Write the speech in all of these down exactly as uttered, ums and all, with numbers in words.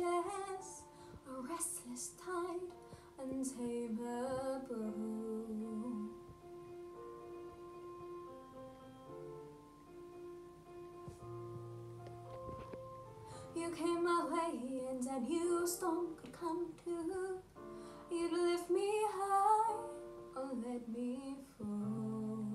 restless, a restless tide, untamable. You came my way and I knew a storm could come too. You'd lift me high or let me fall.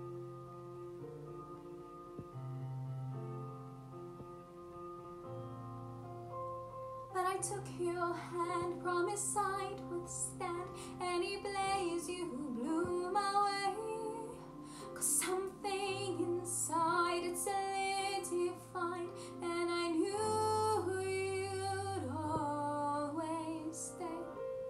But I took your hand, promised I'd withstand any blaze you blew my way. 'Cause something inside, it's a little find, and I knew you'd always stay.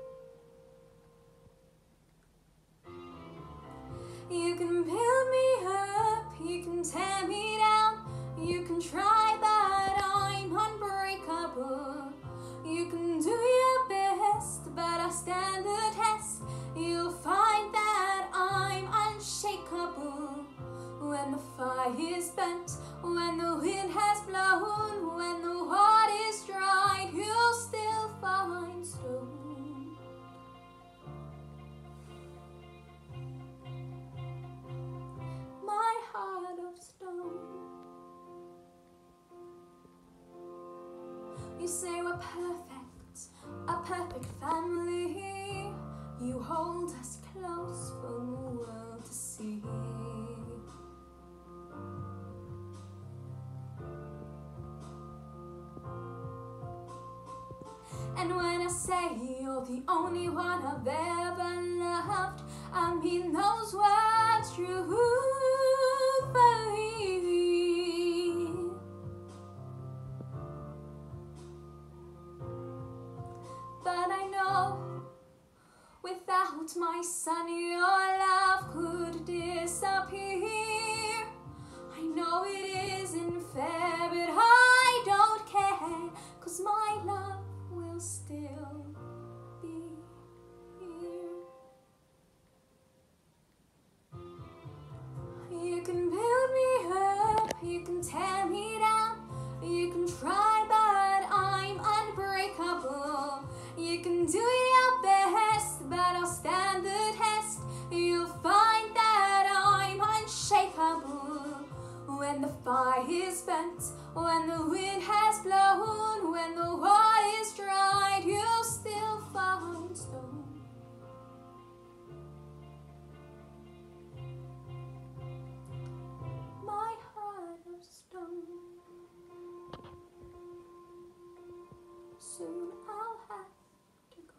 You can build me up, you can tear me down, you can try, but I'm unbreakable. You can do your best, but I stand the test. You'll find that I'm unshakable. When the fire's burnt, when the wind has blown, when the water is dried, you'll still find stone. My heart of stone. You say we're perfect, a perfect family. You hold us close for the world to see. And when I say you're the only one I've ever loved, I mean those words truthfully. But I know without my son your love could disappear. I know it isn't fair, but I don't care, 'cause my love will still be here. You can build me up, you can tear me down, you can try, but I'm unbreakable. You can do your best, but I'll stand the test. You'll find that I'm unshakable. When the fire's burnt, when the wind has blown, when the water's dried, you'll still find stone. My heart of stone. Soon I'll have to go.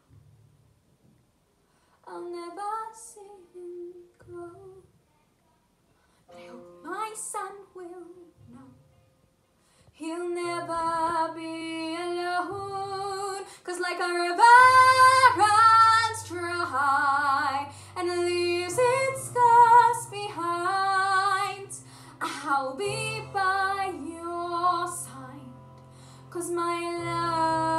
I'll never see him grow. But I hope my son will know he'll never be alone. 'Cause like a river runs dry and leaves its scars behind, I'll be by your side, 'cause my love